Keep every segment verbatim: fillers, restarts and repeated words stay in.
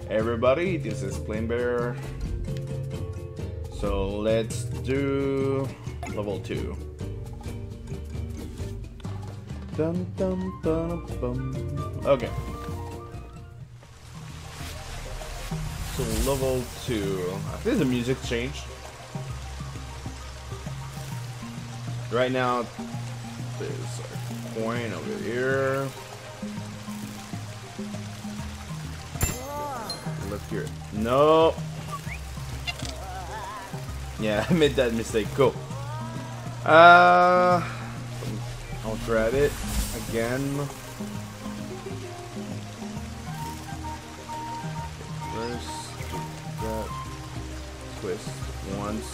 Everybody, this is Plain Bear. So let's do level two. Dum, dum, dum, dum. Okay. So level two. I think the music changed. Right now, there's a coin over here. Let's hear it. No. Yeah, I made that mistake. Cool. Uh, I'll grab it again. First, do that. Twist once.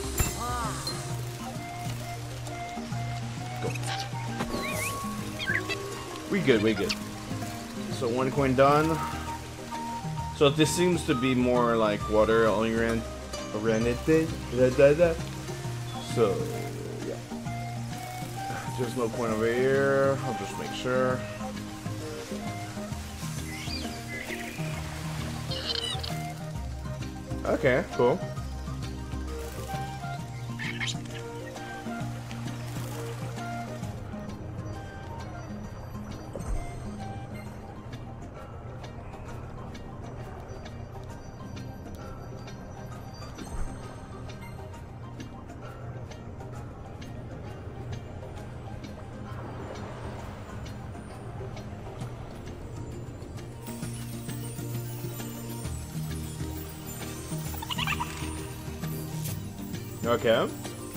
Go. We good. We good. So one coin done. So this seems to be more like water oriented. Oriented. Da, da, da. So yeah. There's no coin over here. I'll just make sure. Okay, cool. Okay.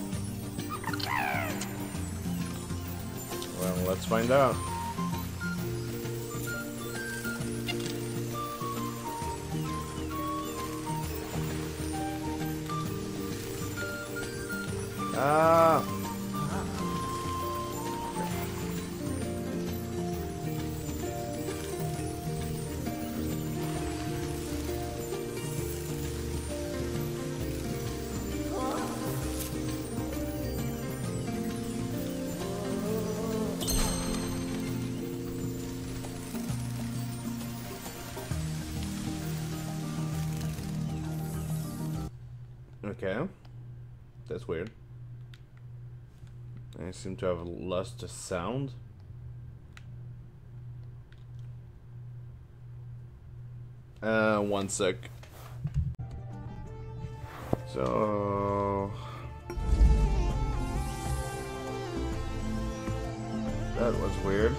Well, let's find out. Ah. Okay, that's weird. I seem to have lost the sound. Uh, one sec. So that was weird.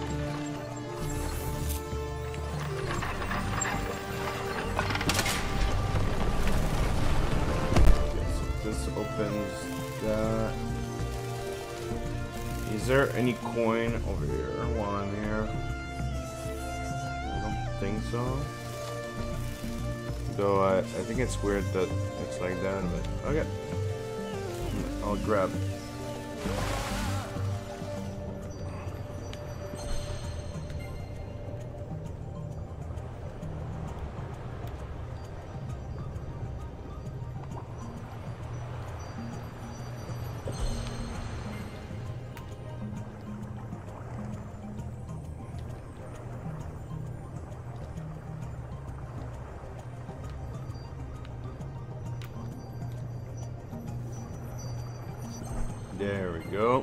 This opens that. Is there any coin over here while I'm here? I don't think so. Though I, I think it's weird that it's like that, but okay. I'll grab it. There we go.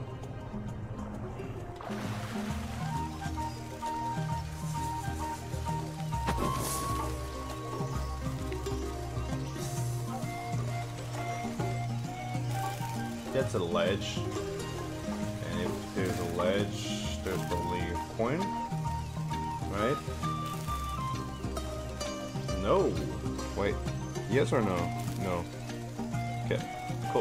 That's a ledge. And if there's a ledge, there's probably a coin. Right? No. Wait. Yes or no? No. Okay. Cool.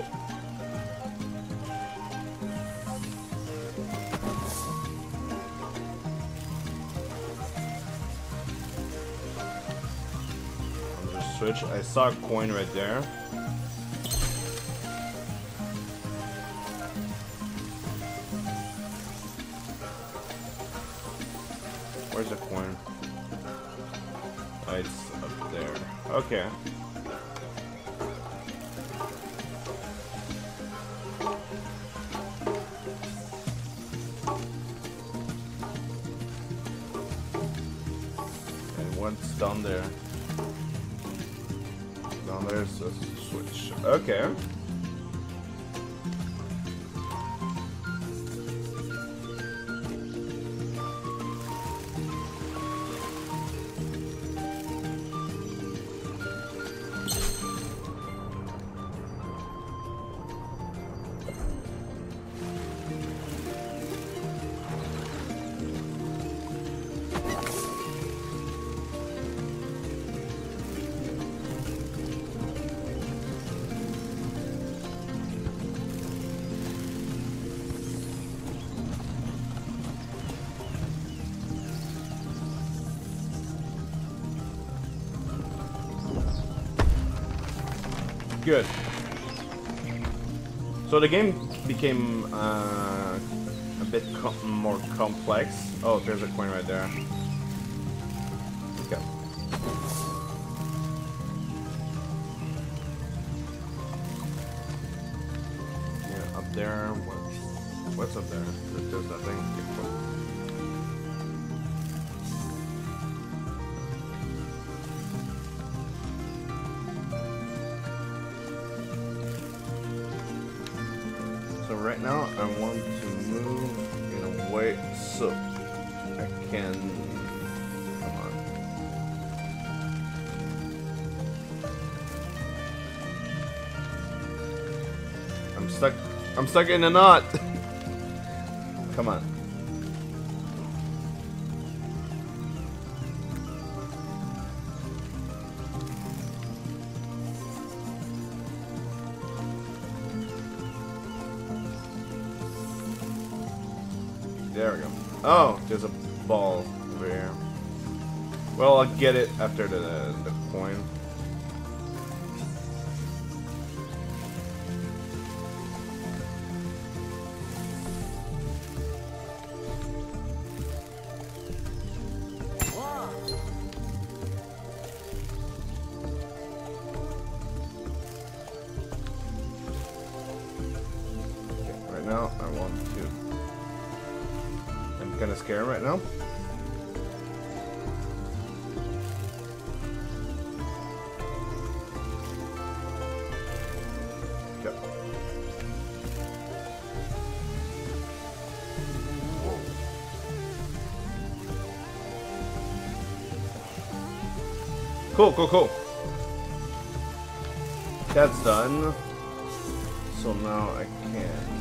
Switch. I saw a coin right there. Where's the coin? Oh, it's up there. Okay. And what's down there? Now there's a switch. Okay. Good. So the game became uh, a bit com more complex. Oh, there's a coin right there. Okay. Yeah, up there. What's, what's up there? There's nothing. Right now, I want to move in a way so I can. Come on. I'm stuck. I'm stuck in a knot. Come on. There we go. Oh, there's a ball over here. Well, I'll get it after the, the coin. Okay, right now, I want to... I'm kind of scared right now. Okay. Cool, cool, cool. That's done. So now I can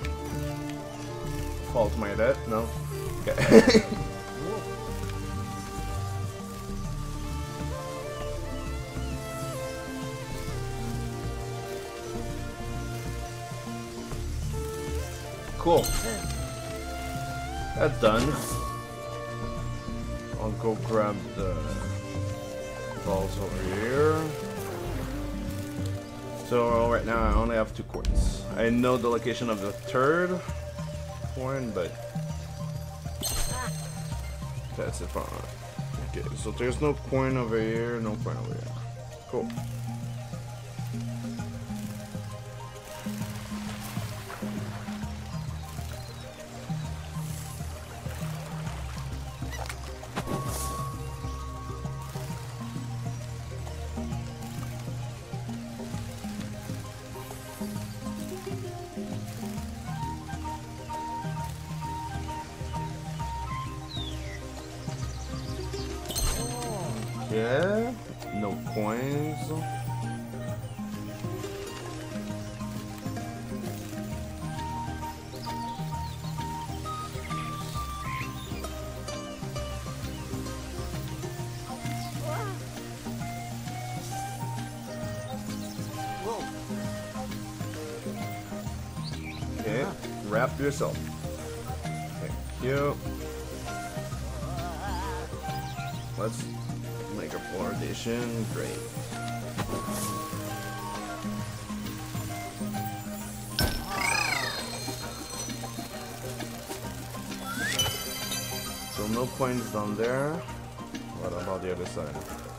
fall to my death. No. Okay. Cool. That's done. I'll go grab the balls over here. So right now I only have two coins. I know the location of the third coin, but that's it. Okay, so there's no coin over here, no coin over here. Cool. Yeah, no coins. Okay, wrap yourself. Thank you. Let's make a fluoridation. Great. So no coins down there. What about the other side?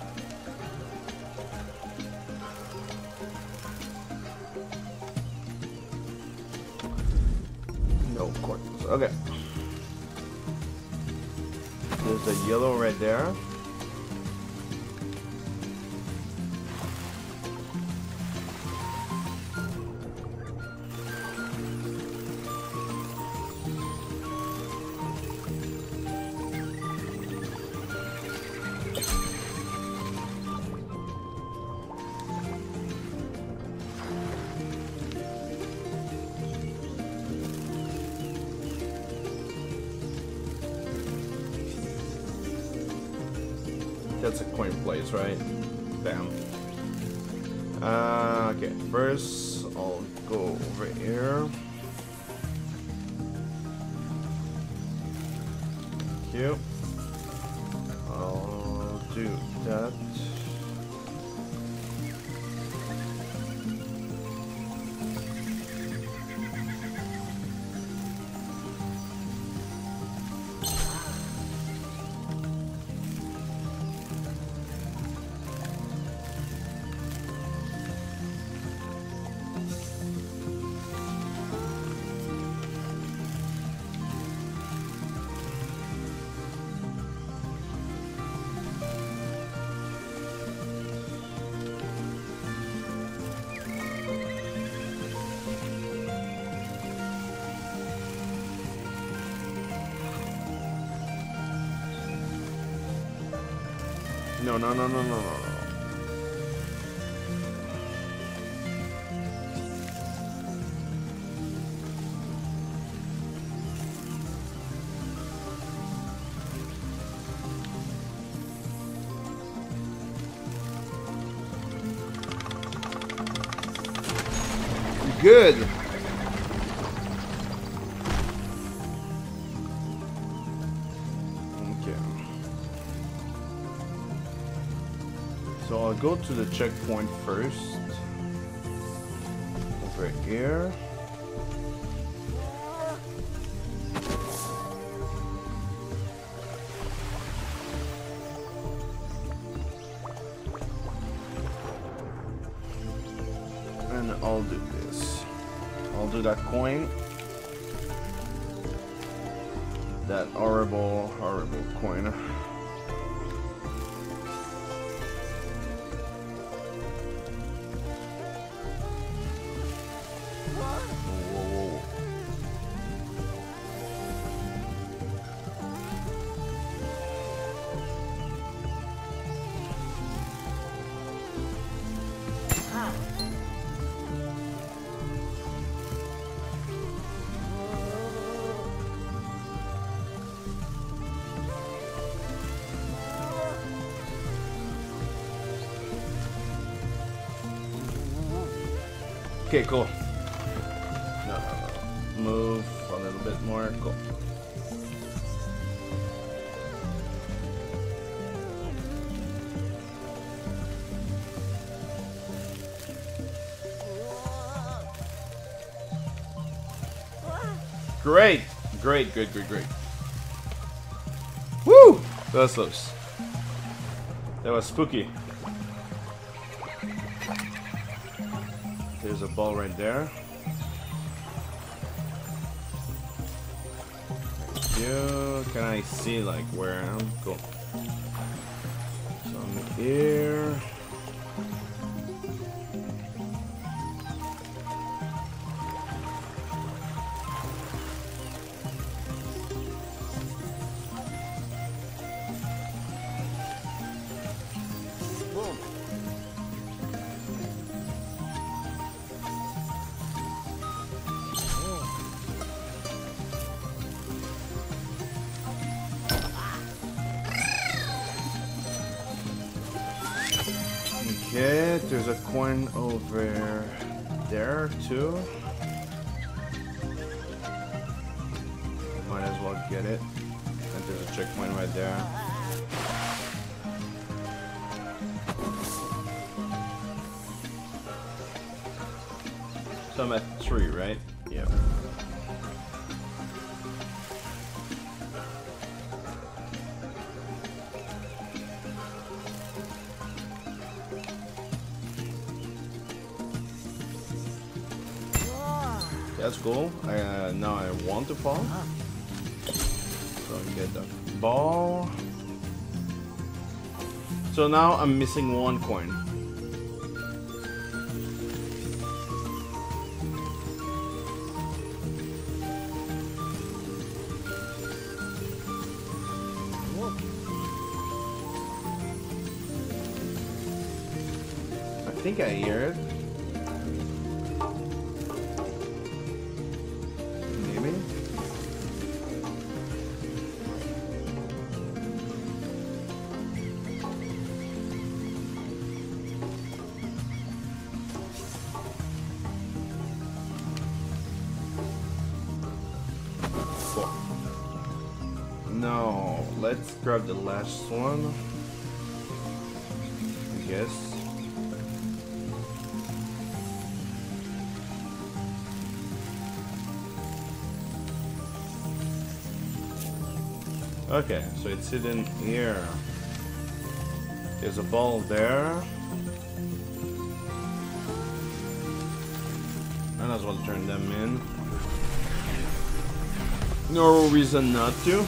No coins. Okay. There's a yellow right there. that's a coin place, right? Bam. Uh, okay, first I'll go over here. Thank you. I'll do that. No, no, no, no, no, no, no. Good. Okay. So I'll go to the checkpoint first. Over here. And I'll do this. I'll do that coin. That horrible, horrible coin. Okay, cool. No, no, no. Move a little bit more. Cool. Great! Great, great, great, great. Woo! That was close. That was spooky. There's a ball right there. Thank you. Can I see like where I am? Cool. So I'm here. Okay, there's a coin over there too. Might as well get it. And there's a checkpoint right there. So I'm at three, right? Yeah. That's cool. I, uh, now I want to fall. So I get the ball. So now I'm missing one coin. I think I hear it. let's grab the last one. I guess. Okay, so it's hidden here. There's a ball there. Might as well turn them in. No reason not to.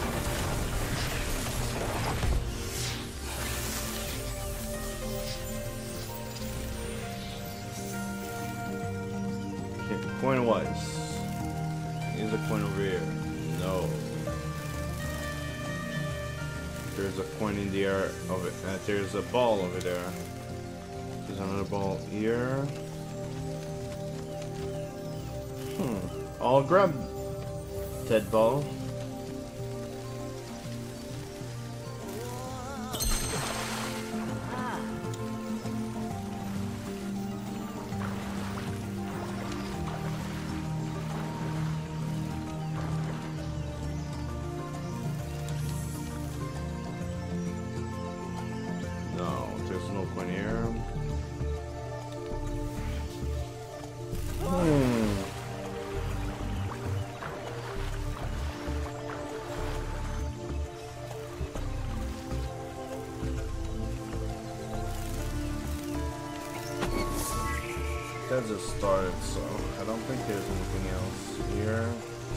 Okay, coin wise. Here's a coin over here. No. There's a coin in the air of it. Uh, there's a ball over there. There's another ball here. Hmm. I'll grab that ball. No, there's no coin here. Hmm. That just started, so I don't think there's anything else here.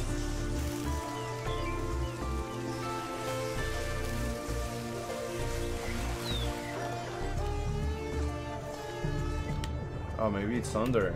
Oh, maybe it's under.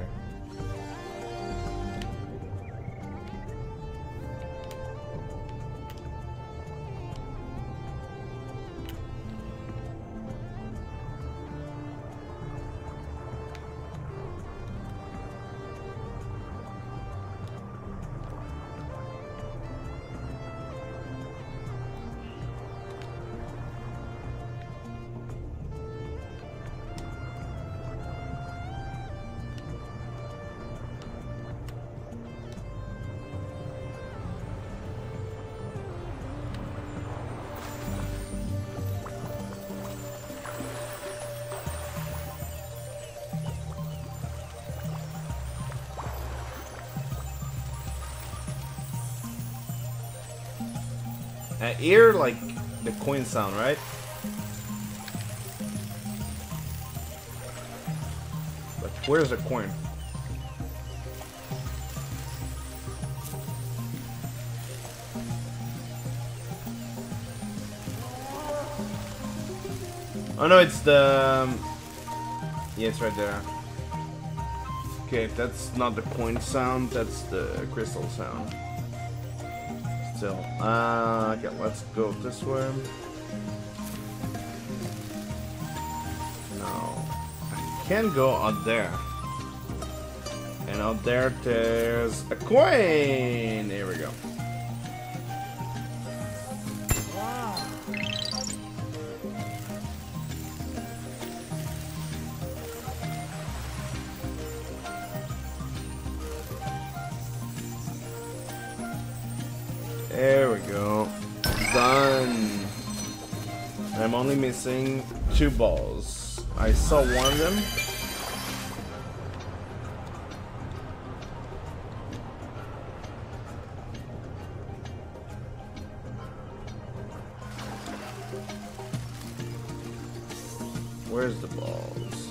I hear like the coin sound, right? But where's the coin? Oh no, it's the... Um, yeah, it's right there. Okay, that's not the coin sound, that's the crystal sound. Still. Uh, okay, let's go this way. No. I can go out there. And out there, there's a coin! There we go. There we go. Done. I'm only missing two balls. I saw one of them. Where's the balls?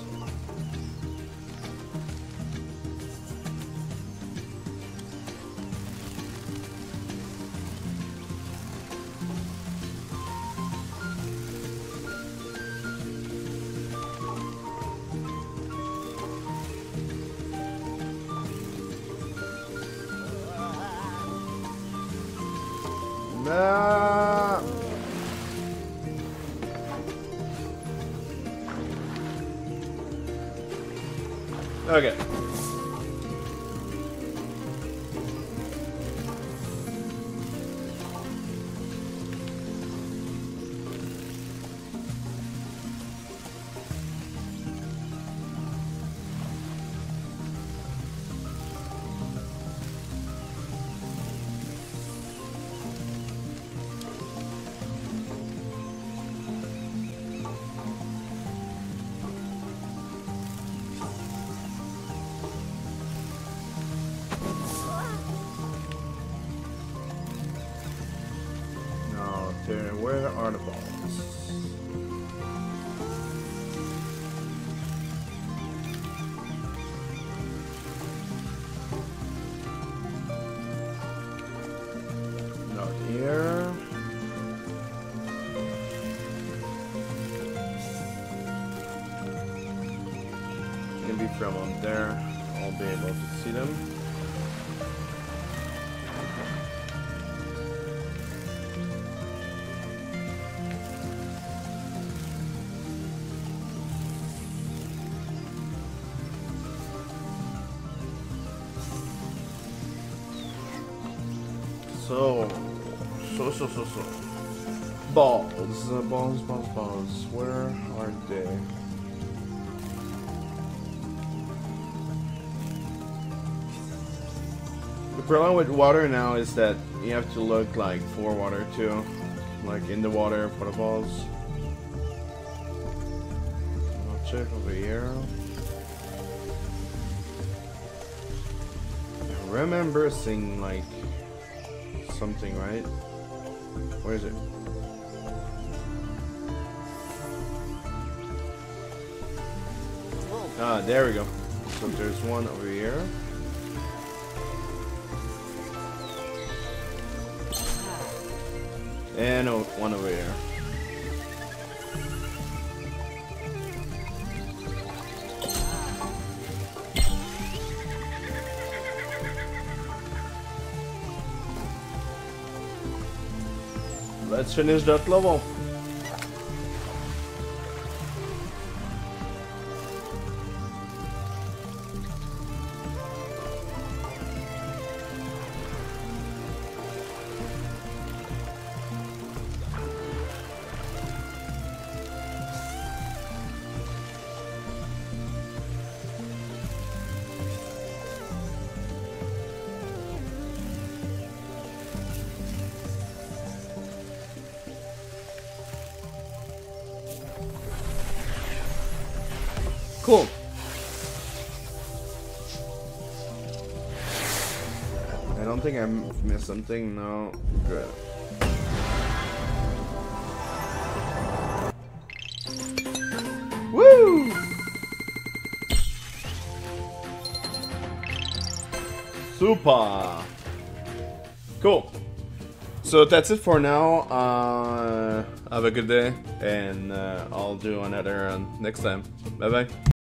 Nah. Okay. maybe from up there I'll be able to see them. So, so, so, so, so. Balls, uh, balls, balls, balls. Where are they? The problem with water now is that you have to look like for water too, like in the water for the balls. I'll check over here. I remember seeing like something, right? Where is it? Ah, there we go. So there's one over here. And oh, one over here. Let's finish that level. Cool. I don't think I missed something. No. Good. Woo! Super. Cool. So that's it for now. Uh, have a good day, and uh, I'll do another uh, next time. Bye bye.